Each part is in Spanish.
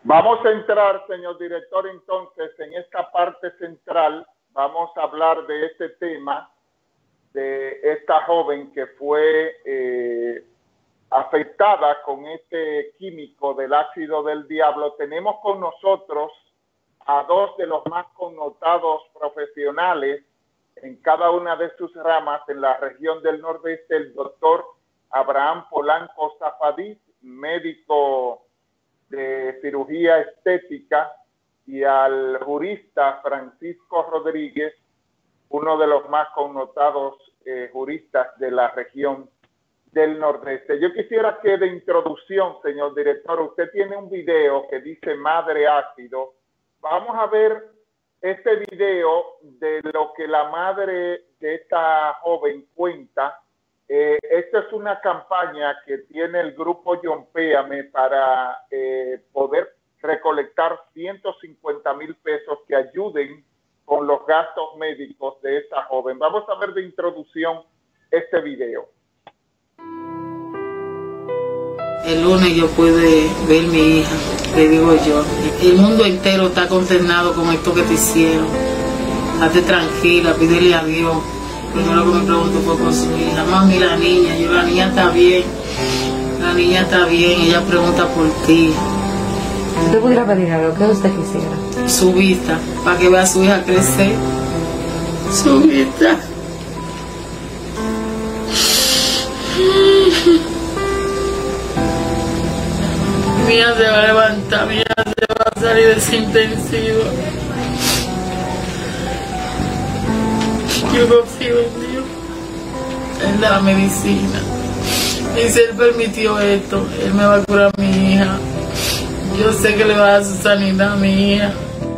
Vamos a entrar, señor director, entonces, en esta parte central. Vamos a hablar de este tema, de esta joven que fue afectada con este químico del ácido del diablo. Tenemos con nosotros a dos de los más connotados profesionales en cada una de sus ramas en la región del Nordeste, el doctor Abraham Polanco Safadí, médico de cirugía estética, y al jurista Francisco Rodríguez, uno de los más connotados juristas de la región del Nordeste. Yo quisiera que de introducción, señor director, usted tiene un video que dice Madre Ácido. Vamos a ver este video de lo que la madre de esta joven cuenta. Esta es una campaña que tiene el grupo Yompéame para poder recolectar 150,000 pesos que ayuden con los gastos médicos de esta joven. Vamos a ver de introducción este video. El lunes yo pude ver a mi hija, le digo yo, el mundo entero está consternado con esto que te hicieron. Hazte tranquila, pídele a Dios. Primero que me pregunto fue por su hija. Mami, la niña, la niña está bien. La niña está bien, ella pregunta por ti. Si usted pudiera pedir algo, ¿qué usted quisiera? Su vista, para que vea a su hija crecer. Su vista. Mi hija se va a levantar, mi hija se va a salir de ese intensivo. Yo confío en Dios, en la medicina. Y si Él permitió esto, Él me va a curar a mi hija. Yo sé que le va a dar su sanidad a mi hija.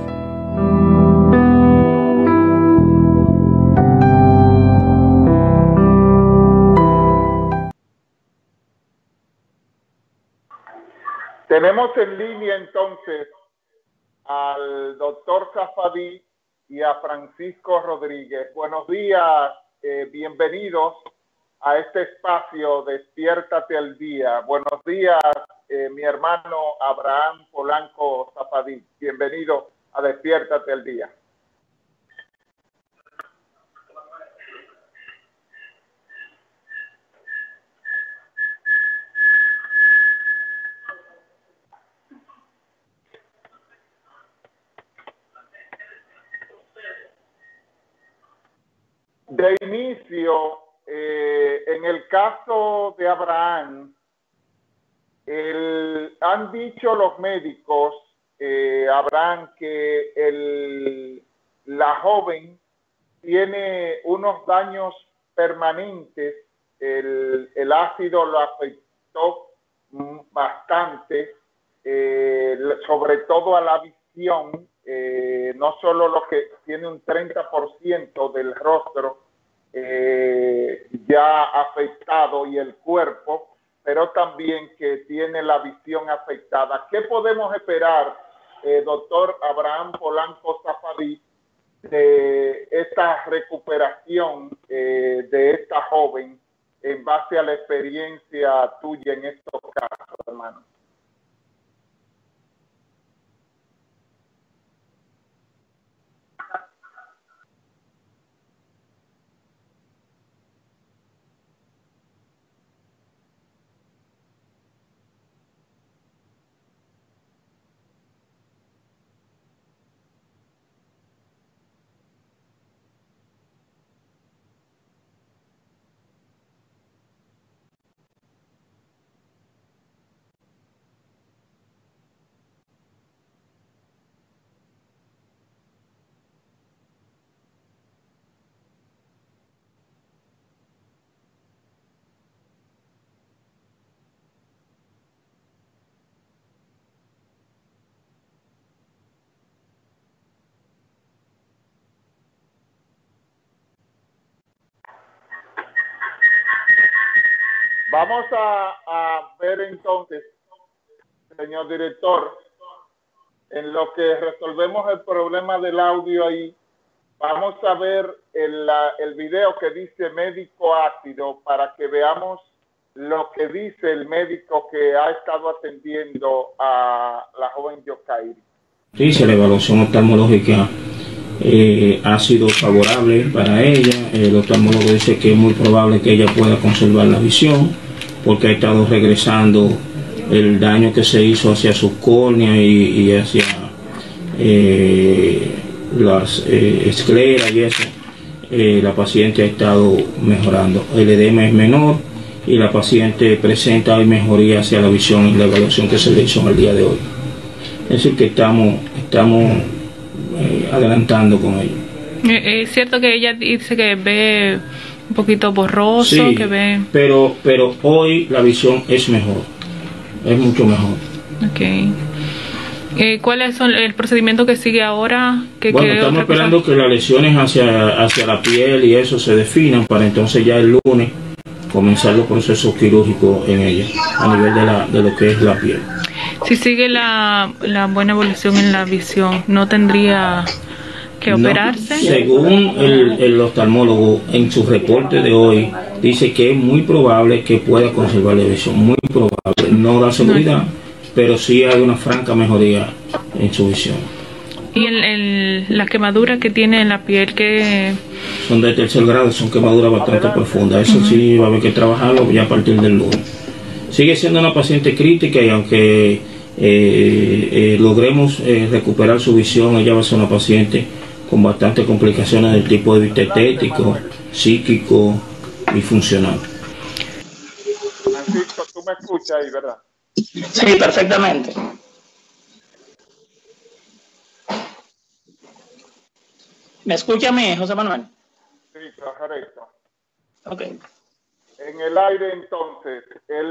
Tenemos en línea entonces al doctor Safadí y a Francisco Rodríguez. Buenos días, bienvenidos a este espacio Despiértate al Día. Buenos días, mi hermano Abraham Polanco Safadí. Bienvenido a Despiértate al Día. De inicio, en el caso de Abraham, han dicho los médicos, Abraham, que la joven tiene unos daños permanentes. El ácido lo afectó bastante, sobre todo a la visión. No solo lo que tiene un 30% del rostro ya afectado y el cuerpo, pero también que tiene la visión afectada. ¿Qué podemos esperar, doctor Abraham Polanco Safadí, de esta recuperación de esta joven en base a la experiencia tuya en estos casos, hermano? Vamos a ver entonces, señor director, en lo que resolvemos el problema del audio ahí, vamos a ver el video que dice médico ácido para que veamos lo que dice el médico que ha estado atendiendo a la joven Yokairi. Sí, la evaluación oftalmológica ha sido favorable para ella. El oftalmólogo dice que es muy probable que ella pueda conservar la visión porque ha estado regresando el daño que se hizo hacia sus córneas y hacia las escleras y eso. La paciente ha estado mejorando. El edema es menor y la paciente presenta hoy mejoría hacia la visión en la evaluación que se le hizo el día de hoy. Es decir, que estamos adelantando con ello. Es cierto que ella dice que ve un poquito borroso, sí, que ve... pero hoy la visión es mejor, es mucho mejor. Okay. ¿Cuál es el procedimiento que sigue ahora? Bueno, estamos esperando que las lesiones hacia la piel y eso se definan para entonces ya el lunes comenzar los procesos quirúrgicos en ella, a nivel de lo que es la piel. Si sigue la buena evolución en la visión, ¿no tendría que operarse? Según el oftalmólogo en su reporte de hoy, dice que es muy probable que pueda conservar la visión, muy probable, no da seguridad, pero sí hay una franca mejoría en su visión. ¿Y la quemadura que tiene en la piel que...? Son de tercer grado, son quemaduras bastante profundas, eso sí va a haber que trabajarlo ya a partir del lunes. Sigue siendo una paciente crítica y aunque logremos recuperar su visión, ella va a ser una paciente con bastantes complicaciones del tipo de vista estético, psíquico y funcional. Francisco, tú me escuchas ahí, ¿verdad? Sí, perfectamente. ¿Me escucha a mí, José Manuel? Sí, correcto. Ok. En el aire, entonces,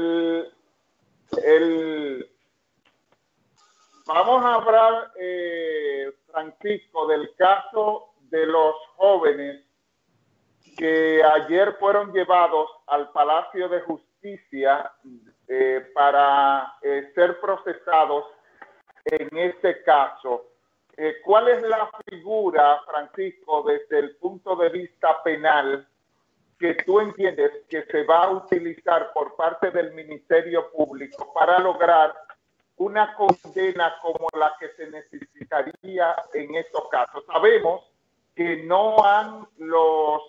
vamos a hablar, Francisco, del caso de los jóvenes que ayer fueron llevados al Palacio de Justicia para ser procesados en este caso. ¿Cuál es la figura, Francisco, desde el punto de vista penal que tú entiendes que se va a utilizar por parte del Ministerio Público para lograr una condena como la que se necesitaría en estos casos? Sabemos que no han los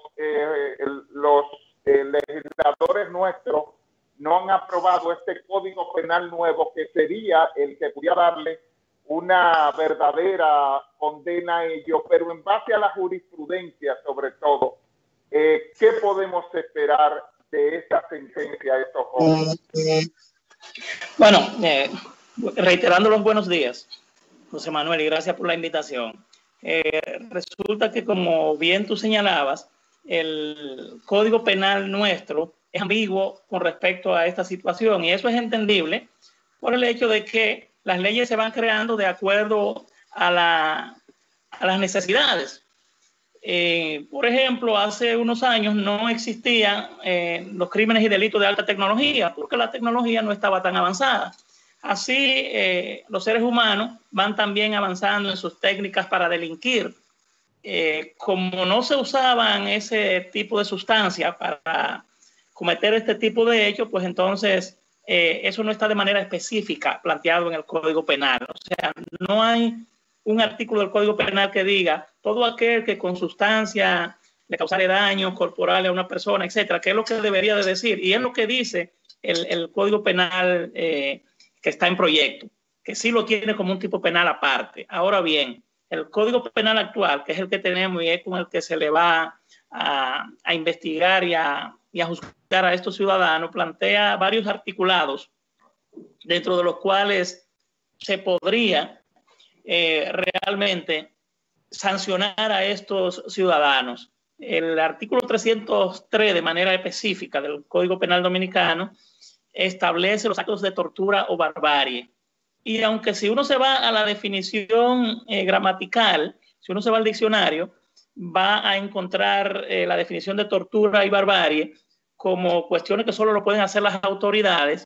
legisladores nuestros no han aprobado este código penal nuevo que sería el que pudiera darle una verdadera condena a ello, pero en base a la jurisprudencia sobre todo, ¿qué podemos esperar de esta sentencia a estos jóvenes? Bueno, reiterando los buenos días, José Manuel, y gracias por la invitación. Resulta que, como bien tú señalabas, el Código Penal nuestro es ambiguo con respecto a esta situación, y eso es entendible por el hecho de que las leyes se van creando de acuerdo a las necesidades. Por ejemplo, hace unos años no existían los crímenes y delitos de alta tecnología porque la tecnología no estaba tan avanzada. Así, los seres humanos van también avanzando en sus técnicas para delinquir. Como no se usaban ese tipo de sustancias para cometer este tipo de hechos, pues entonces eso no está de manera específica planteado en el Código Penal. O sea, no hay un artículo del Código Penal que diga todo aquel que con sustancia le causare daños corporales a una persona, etcétera, que es lo que debería de decir. Y es lo que dice el Código Penal que está en proyecto, que sí lo tiene como un tipo penal aparte. Ahora bien, el Código Penal actual, que es el que tenemos y es con el que se le va a investigar y a juzgar a estos ciudadanos, plantea varios articulados, dentro de los cuales se podría realmente sancionar a estos ciudadanos. El artículo 303, de manera específica, del Código Penal Dominicano, establece los actos de tortura o barbarie. Y aunque si uno se va a la definición gramatical, si uno se va al diccionario, va a encontrar la definición de tortura y barbarie como cuestiones que solo lo pueden hacer las autoridades.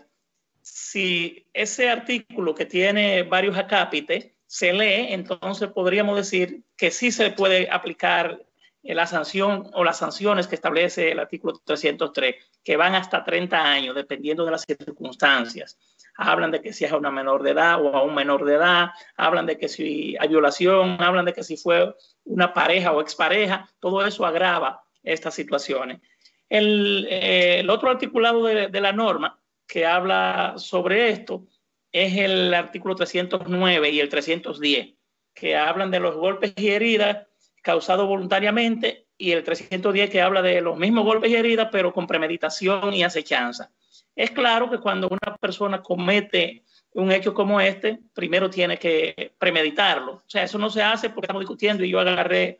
Si ese artículo, que tiene varios acápites, se lee, entonces podríamos decir que sí se puede aplicar la sanción o las sanciones que establece el artículo 303, que van hasta 30 años, dependiendo de las circunstancias. Hablan de que si es a una menor de edad o a un menor de edad, hablan de que si hay violación, hablan de que si fue una pareja o expareja, todo eso agrava estas situaciones. El otro articulado de la norma que habla sobre esto es el artículo 309 y el 310, que hablan de los golpes y heridas causados voluntariamente, y el 310 que habla de los mismos golpes y heridas, pero con premeditación y acechanza. Es claro que cuando una persona comete un hecho como este, primero tiene que premeditarlo. O sea, eso no se hace porque estamos discutiendo y yo agarré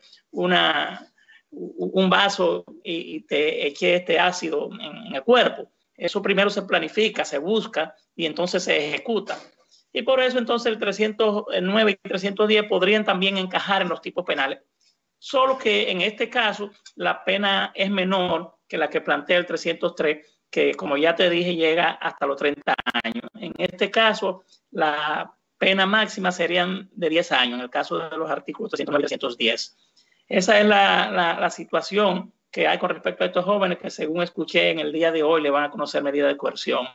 un vaso y te eché este ácido en el cuerpo. Eso primero se planifica, se busca y entonces se ejecuta. Y por eso entonces el 309 y 310 podrían también encajar en los tipos penales. Solo que en este caso la pena es menor que la que plantea el 303, que como ya te dije llega hasta los 30 años. En este caso la pena máxima serían de 10 años, en el caso de los artículos 309 y 310. Esa es la situación que hay con respecto a estos jóvenes que, según escuché en el día de hoy, le van a conocer medidas de coerción.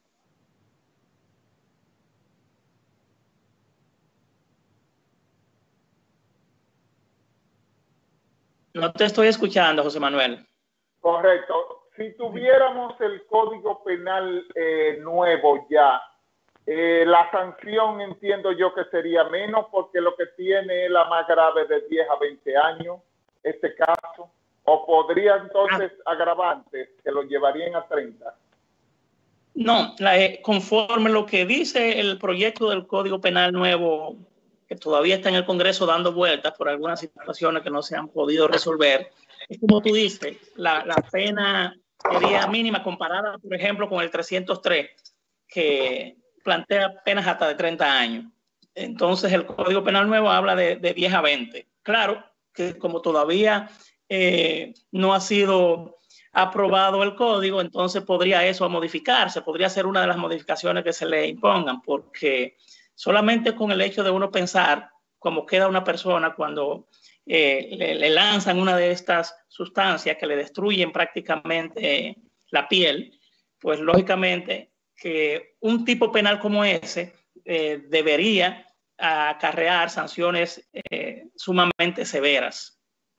No te estoy escuchando, José Manuel. Correcto. Si tuviéramos el Código Penal nuevo ya, la sanción entiendo yo que sería menos, porque lo que tiene es la más grave de 10 a 20 años, este caso, o podría entonces agravantes que lo llevarían a 30. No, conforme lo que dice el proyecto del Código Penal nuevo, que todavía está en el Congreso dando vueltas por algunas situaciones que no se han podido resolver, es como tú dices, la pena sería mínima comparada, por ejemplo, con el 303, que plantea penas hasta de 30 años. Entonces, el Código Penal nuevo habla de 10 a 20. Claro que como todavía no ha sido aprobado el código, entonces podría eso modificarse, podría ser una de las modificaciones que se le impongan, porque solamente con el hecho de uno pensar cómo queda una persona cuando le lanzan una de estas sustancias que le destruyen prácticamente la piel, pues lógicamente que un tipo penal como ese debería acarrear sanciones sumamente severas.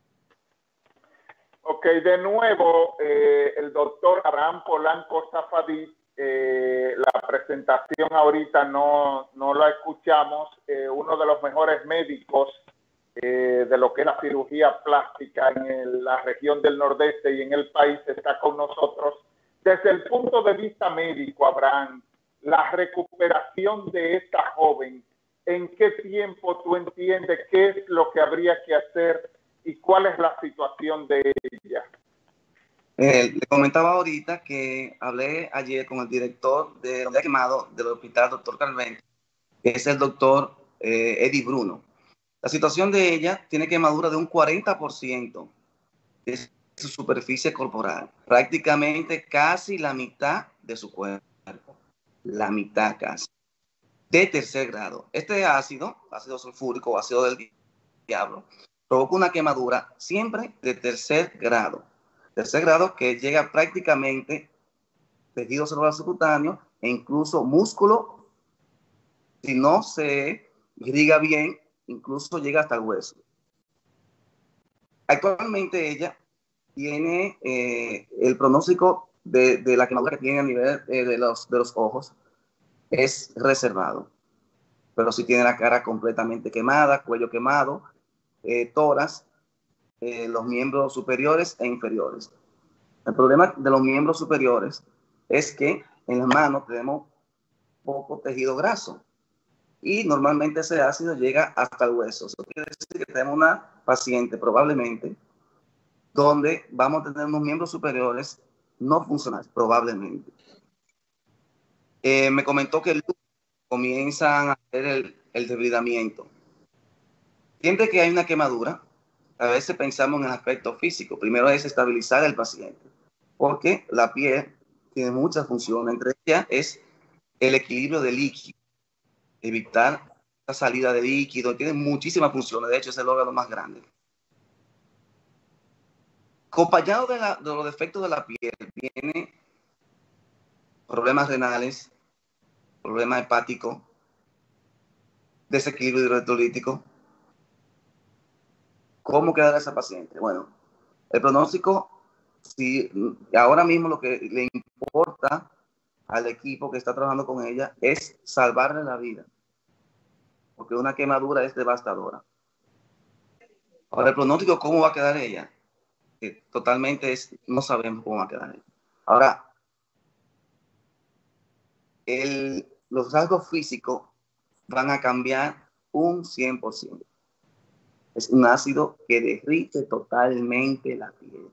Ok, de nuevo, el doctor Abraham Polanco Safadí, la presentación ahorita no la escuchamos, uno de los mejores médicos de lo que es la cirugía plástica en la región del Nordeste y en el país, está con nosotros. Desde el punto de vista médico, Abraham, la recuperación de esta joven, ¿en qué tiempo tú entiendes qué es lo que habría que hacer y cuál es la situación de ella? Le comentaba ahorita que hablé ayer con el director de quemado del hospital Dr. Calvente, que es el doctor Eddie Bruno. La situación de ella tiene quemadura de un 40% de su superficie corporal, prácticamente casi la mitad de su cuerpo, la mitad casi, de tercer grado. Este ácido sulfúrico o ácido del diablo, provoca una quemadura siempre de tercer grado que llega prácticamente tejido celular subcutáneo e incluso músculo, si no se irriga bien, incluso llega hasta el hueso. Actualmente ella tiene el pronóstico de la quemadura que tiene a nivel de los ojos es reservado, pero sí tiene la cara completamente quemada, cuello quemado, tórax, los miembros superiores e inferiores. El problema de los miembros superiores es que en las manos tenemos poco tejido graso y normalmente ese ácido llega hasta el hueso. Eso quiere decir que tenemos una paciente probablemente donde vamos a tener unos miembros superiores no funcionales, probablemente. Me comentó que comienzan a hacer el debridamiento. Siempre que hay una quemadura, a veces pensamos en el aspecto físico. Primero es estabilizar al paciente, porque la piel tiene muchas funciones. Entre ellas es el equilibrio de líquido, evitar la salida de líquido. Tiene muchísimas funciones. De hecho, es el órgano más grande. Acompañado de los defectos de la piel, viene problemas renales, problemas hepáticos, desequilibrio hidroelectrolítico. ¿Cómo quedará esa paciente? Bueno, el pronóstico, si ahora mismo lo que le importa al equipo que está trabajando con ella es salvarle la vida, porque una quemadura es devastadora. Ahora, el pronóstico, ¿cómo va a quedar ella? Que totalmente no sabemos cómo va a quedar ella. Ahora, los rasgos físicos van a cambiar un 100%. Es un ácido que derrite totalmente la piel.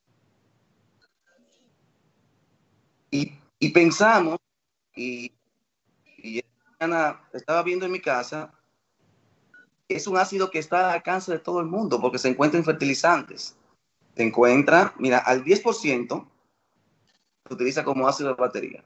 Y pensamos, y esta mañana estaba viendo en mi casa, es un ácido que está al alcance de todo el mundo porque se encuentra en fertilizantes. Se encuentra, mira, al 10% se utiliza como ácido de batería.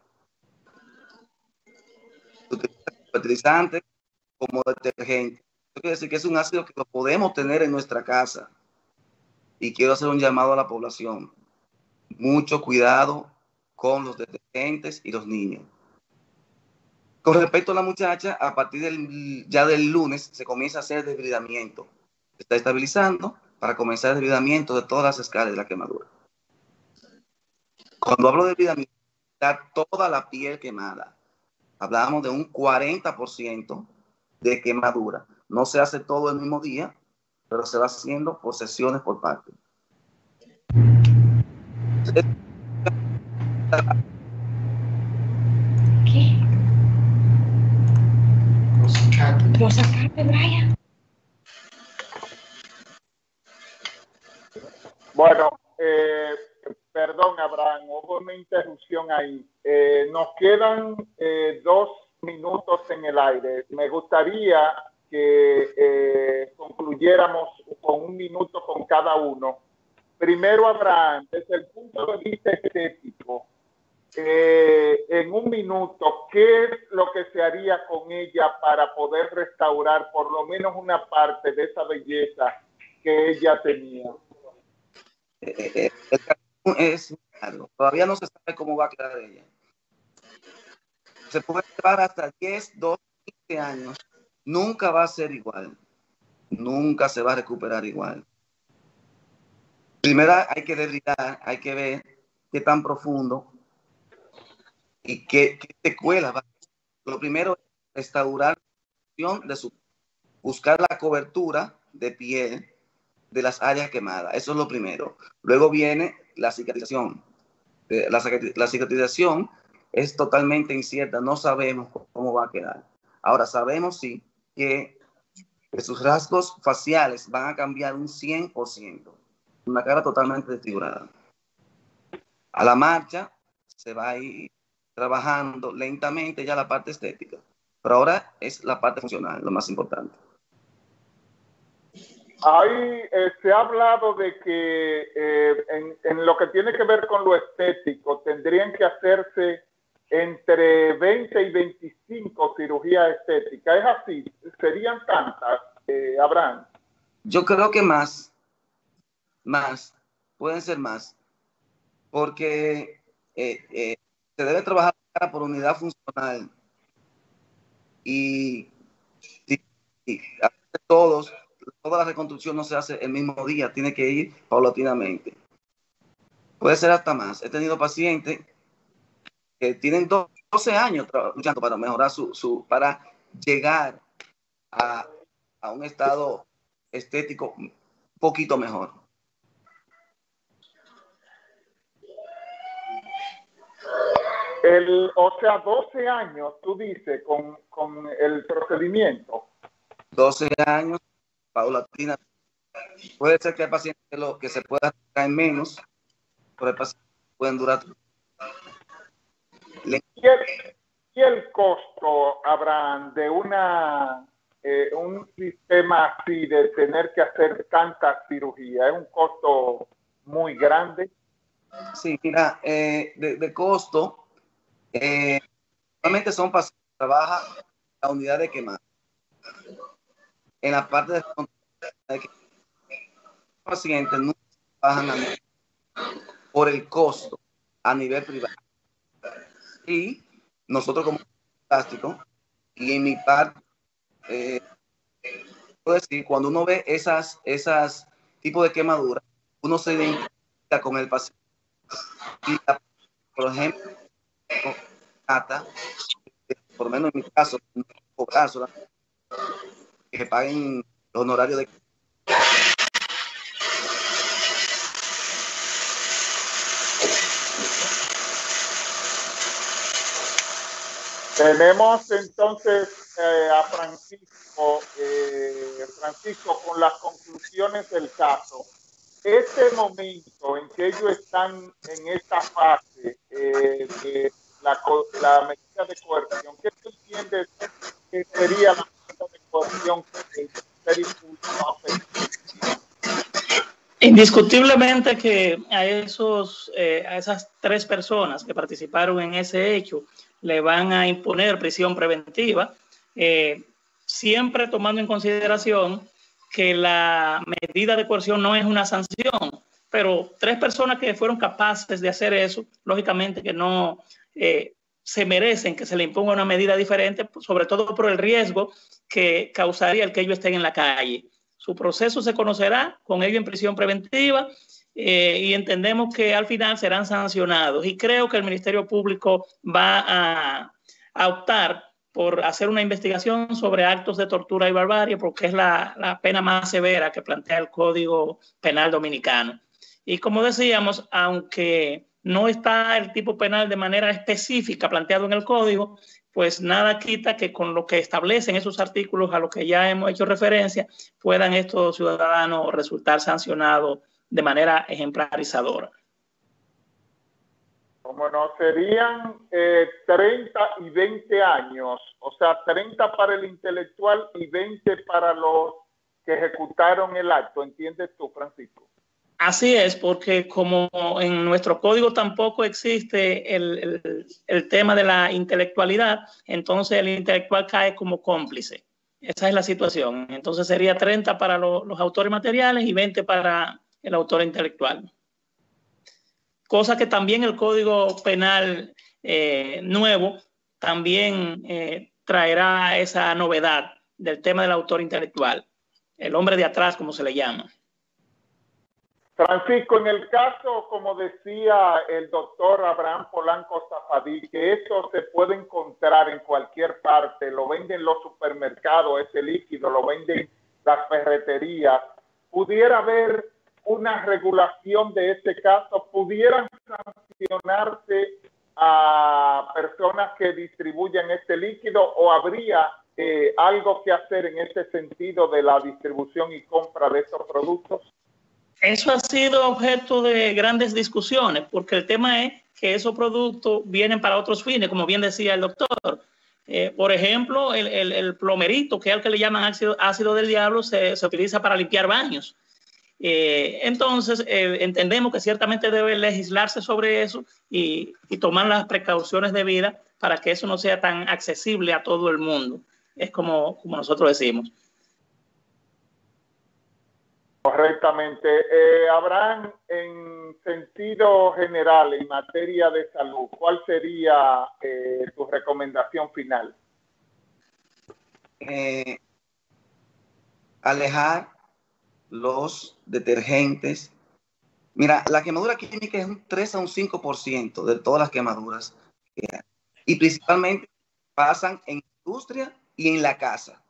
Se utiliza como fertilizante, como detergente. Eso quiere decir que es un ácido que lo podemos tener en nuestra casa. Y quiero hacer un llamado a la población. Mucho cuidado con los detergentes y los niños. Con respecto a la muchacha, a partir ya del lunes se comienza a hacer desbridamiento. Se está estabilizando para comenzar el desbridamiento de todas las escalas de la quemadura. Cuando hablo de desbridamiento, está toda la piel quemada. Hablamos de un 40% de quemadura. No se hace todo el mismo día, pero se va haciendo por sesiones por parte. ¿Qué? Lo sacaste, Brian. Bueno, perdón, Abraham, hubo una interrupción ahí. Nos quedan 2 minutos en el aire. Me gustaría que concluyéramos con 1 minuto con cada uno. Primero, Abraham, desde el punto de vista estético, en 1 minuto, ¿qué es lo que se haría con ella para poder restaurar por lo menos una parte de esa belleza que ella tenía? El camino es largo. Todavía no se sabe cómo va a quedar ella. Se puede llevar hasta 10, 12, 15 años. Nunca va a ser igual. Nunca se va a recuperar igual. Primero hay que debridar, hay que ver qué tan profundo y qué secuela va. Lo primero es restaurar buscar la cobertura de piel de las áreas quemadas. Eso es lo primero. Luego viene la cicatrización. La cicatrización es totalmente incierta. No sabemos cómo va a quedar. Ahora sabemos sí que sus rasgos faciales van a cambiar un 100%. Una cara totalmente desfigurada. A la marcha se va a ir trabajando lentamente ya la parte estética. Pero ahora es la parte funcional, lo más importante. Ahí se ha hablado de que en lo que tiene que ver con lo estético tendrían que hacerse entre 20 y 25 cirugías estéticas. ¿Es así? ¿Serían tantas, Abraham? Yo creo que más, pueden ser más, porque se debe trabajar por unidad funcional y toda la reconstrucción no se hace el mismo día, tiene que ir paulatinamente. Puede ser hasta más. He tenido pacientes que tienen 12 años luchando para mejorar para llegar a un estado estético un poquito mejor. O sea, 12 años, tú dices, con el procedimiento. 12 años, paulatina. Puede ser que hay pacientes que se puedan traer menos, pero hay pacientes que pueden durar. ¿Y el costo, Abraham, de un sistema así de tener que hacer tantas cirugías? ¿Es un costo muy grande? Sí, mira, de costo, normalmente son pacientes que trabajan en la unidad de quemado. En la parte de pacientes no trabajan por el costo a nivel privado. Y nosotros como plástico, y en mi parte, puedo decir, cuando uno ve esas tipos de quemaduras, uno se identifica con el paciente. Y por ejemplo, por lo menos en mi caso, no cobrar solamente que paguen los honorarios de... Tenemos entonces a Francisco, Francisco, con las conclusiones del caso. Este momento en que ellos están en esta fase de la medida de coerción, ¿qué tú entiendes que sería la medida de coerción que el Ministerio Público ha pedido? Indiscutiblemente que a esas 3 personas que participaron en ese hecho le van a imponer prisión preventiva, siempre tomando en consideración que la medida de coerción no es una sanción, pero 3 personas que fueron capaces de hacer eso, lógicamente que no se merecen que se le imponga una medida diferente, sobre todo por el riesgo que causaría el que ellos estén en la calle. Su proceso se conocerá con ellos en prisión preventiva y entendemos que al final serán sancionados. Y creo que el Ministerio Público va a optar por hacer una investigación sobre actos de tortura y barbarie, porque es la pena más severa que plantea el Código Penal Dominicano. Y como decíamos, aunque no está el tipo penal de manera específica planteado en el Código, pues nada quita que con lo que establecen esos artículos a los que ya hemos hecho referencia, puedan estos ciudadanos resultar sancionados de manera ejemplarizadora. Como no, serían 30 y 20 años, o sea, 30 para el intelectual y 20 para los que ejecutaron el acto, ¿entiendes tú, Francisco? Así es, porque como en nuestro código tampoco existe el tema de la intelectualidad, entonces el intelectual cae como cómplice. Esa es la situación. Entonces sería 30 para los autores materiales y 20 para el autor intelectual. Cosa que también el Código Penal nuevo también traerá esa novedad del tema del autor intelectual, el hombre de atrás, como se le llama. Francisco, en el caso, como decía el doctor Abraham Polanco Zafadí, que esto se puede encontrar en cualquier parte, lo venden los supermercados, ese líquido, lo venden las ferreterías, pudiera haber una regulación de este caso, pudieran sancionarse a personas que distribuyen este líquido, o habría algo que hacer en este sentido de la distribución y compra de estos productos. Eso ha sido objeto de grandes discusiones, porque el tema es que esos productos vienen para otros fines, como bien decía el doctor. Por ejemplo, el plomerito, que es el que le llaman ácido del diablo, se utiliza para limpiar baños. Entonces, entendemos que ciertamente debe legislarse sobre eso y tomar las precauciones debidas para que eso no sea tan accesible a todo el mundo. Es como nosotros decimos. Correctamente. Abraham, en sentido general, en materia de salud, ¿cuál sería tu recomendación final? Alejar los detergentes. Mira, la quemadura química es un 3 a un 5% de todas las quemaduras que hay. Y principalmente pasan en industria y en la casa.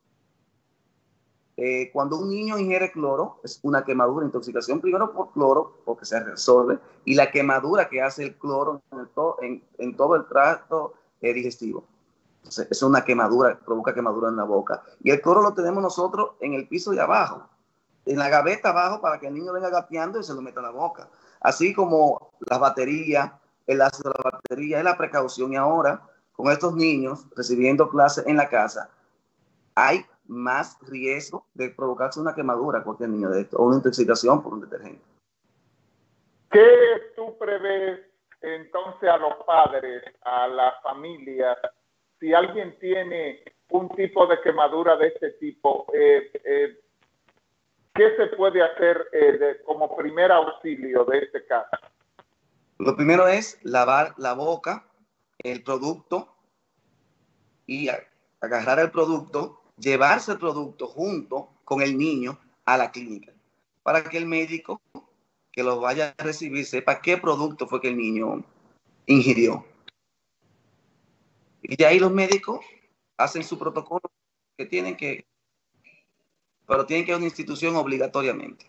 Cuando un niño ingiere cloro, es una quemadura, intoxicación primero por cloro, porque se resuelve, y la quemadura que hace el cloro en todo el tracto digestivo. Entonces, es una quemadura, provoca quemadura en la boca. Y el cloro lo tenemos nosotros en el piso de abajo, en la gaveta abajo, para que el niño venga gateando y se lo meta a la boca. Así como las baterías, el ácido de la batería, es la precaución. Y ahora, con estos niños recibiendo clases en la casa, hay más riesgo de provocarse una quemadura a cualquier niño de esto, o una intoxicación por un detergente. ¿Qué tú prevés entonces a los padres, a las familias, si alguien tiene un tipo de quemadura de este tipo? ¿qué se puede hacer como primer auxilio de este caso? Lo primero es lavar la boca, el producto, y agarrar el producto, llevarse el producto junto con el niño a la clínica, para que el médico que lo vaya a recibir sepa qué producto fue que el niño ingirió. Y de ahí los médicos hacen su protocolo que tienen que, pero tienen que ir a una institución obligatoriamente.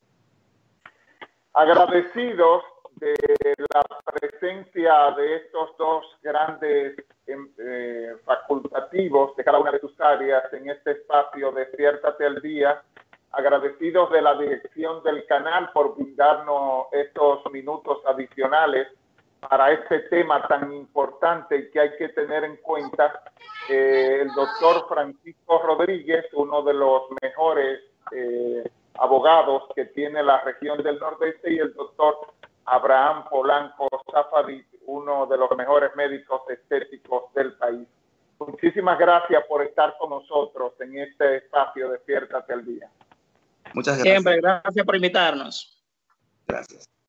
Agradecidos de la presencia de estos dos grandes facultativos de cada una de tus áreas en este espacio Despiértate al Día, agradecidos de la dirección del canal por brindarnos estos minutos adicionales para este tema tan importante y que hay que tener en cuenta. El doctor Francisco Rodríguez, uno de los mejores abogados que tiene la región del Nordeste, y el doctor Abraham Polanco Safadí, uno de los mejores médicos estéticos del país. Muchísimas gracias por estar con nosotros en este espacio Despiértate al Día. Muchas gracias. Siempre, gracias por invitarnos. Gracias.